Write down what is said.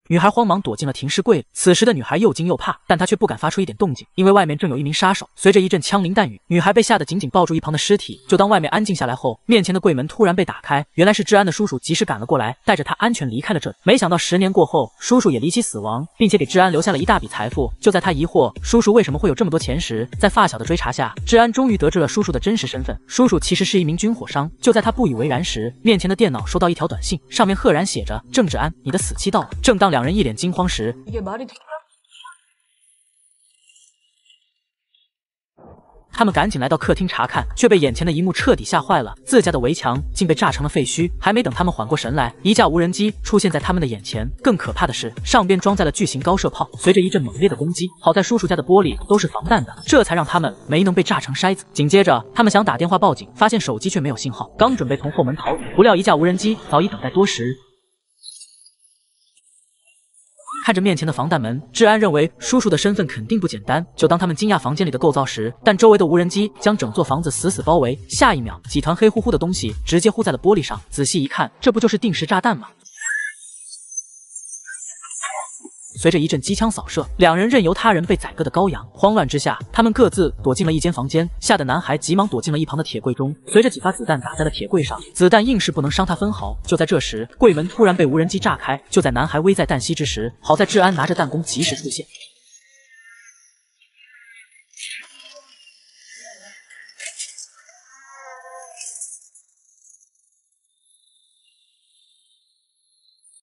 女孩慌忙躲进了停尸柜里。此时的女孩又惊又怕，但她却不敢发出一点动静，因为外面正有一名杀手。随着一阵枪林弹雨，女孩被吓得紧紧抱住一旁的尸体。就当外面安静下来后，面前的柜门突然被打开，原来是治安的叔叔及时赶了过来，带着他安全离开了这里。没想到10年过后，叔叔也离奇死亡，并且给治安留下了一大笔财富。就在他疑惑叔叔为什么会有这么多钱时，在发小的追查下，治安终于得知了叔叔的真实身份。叔叔其实是一名军火商。就在他不以为然时，面前的电脑收到一条短信，上面赫然写着：郑治安，你的死期到了。正当两人一脸惊慌时，他们赶紧来到客厅查看，却被眼前的一幕彻底吓坏了。自家的围墙竟被炸成了废墟。还没等他们缓过神来，一架无人机出现在他们的眼前。更可怕的是，上边装载了巨型高射炮。随着一阵猛烈的攻击，好在叔叔家的玻璃都是防弹的，这才让他们没能被炸成筛子。紧接着，他们想打电话报警，发现手机却没有信号。刚准备从后门逃走，不料一架无人机早已等待多时。看着面前的防弹门，治安认为叔叔的身份肯定不简单。就当他们惊讶房间里的构造时，但周围的无人机将整座房子死死包围。下一秒，几团黑乎乎的东西直接糊在了玻璃上。仔细一看，这不就是定时炸弹吗？随着一阵机枪扫射，两人任由他人被宰割的羔羊。慌乱之下，他们各自躲进了一间房间，吓得男孩急忙躲进了一旁的铁柜中。随着几发子弹打在了铁柜上，子弹硬是不能伤他分毫。就在这时，柜门突然被无人机炸开。就在男孩危在旦夕之时，好在治安拿着弹弓及时出现。